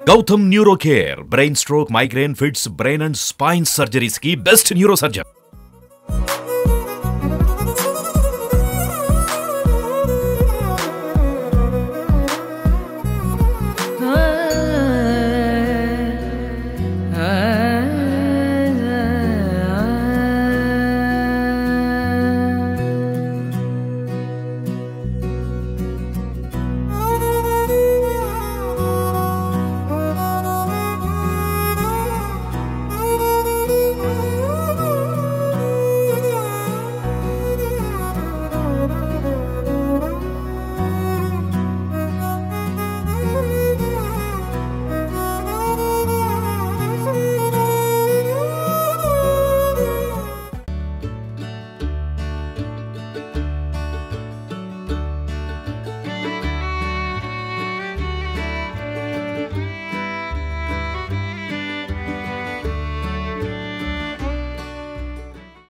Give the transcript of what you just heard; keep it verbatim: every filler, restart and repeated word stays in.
Gautam Neuro Care, brain stroke, migraine, fits, brain and spine surgeries की best neurosurgeon.